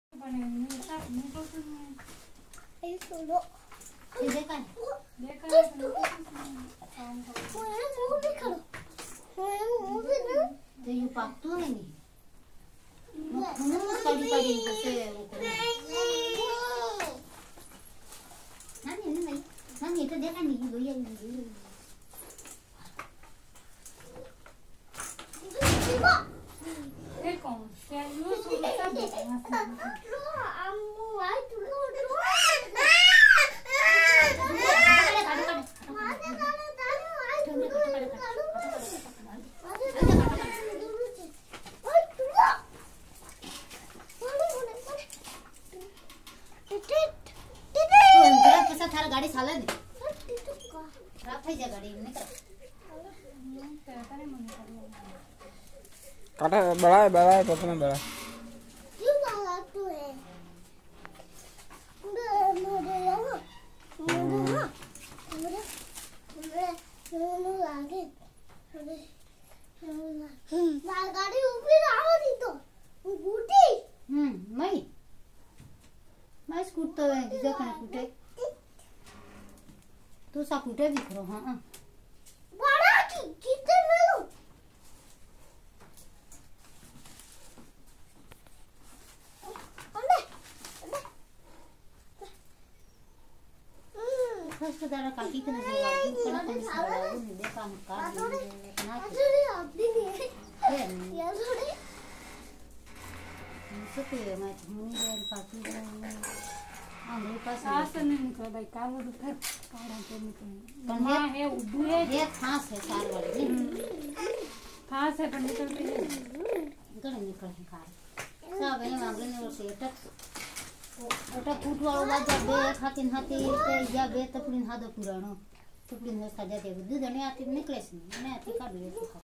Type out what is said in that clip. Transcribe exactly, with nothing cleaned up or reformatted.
solo. ये देखा है देखा है वो है वो देखो वो है वो भी ना तो ये पातू है नहीं मुंह कड़ी कड़ी कैसे वो करे ना नहीं नहीं ना नहीं तो देखा नहीं वो ये देखो क्या यूं सुनता है अम्मू आई तू गाड़ी साला नहीं खराब થઈ જાય ગાડી निकल काटा बड़ा है बड़ा है कितना बड़ा क्यों बड़ा तू है मोरे मोरे मोरे मोरे मोरे लागे मोरे मार गाड़ी ऊपर आओ नहीं तो बूटी हम्म मैं मैं स्कूटर है जिसे कने कुटे तू सा कुटे भी करो हां बड़ा की कितने में फर्स्ट दारा काकी के नजर लगी कना कने सारा वो नहीं देखा हम का ना अरे अपनी नहीं यार थोड़ी मुझसे तो ये मैं मुनी देर काकी के अंदर पास सांस नहीं निकल भाई का वो फिर काढ़ा के निकल कन्या है उड्डू है ये खांस है चार वाली फांस है पर निकल के निकल निकल है कार सब है मांगले ने वो से टक ओटा फूट वाला बात जब बे खातिन हाथी ते या बे तपड़िन हादो पुराणो तपड़िन हो सजा दे दूध ने आती निकले से ने आती का भी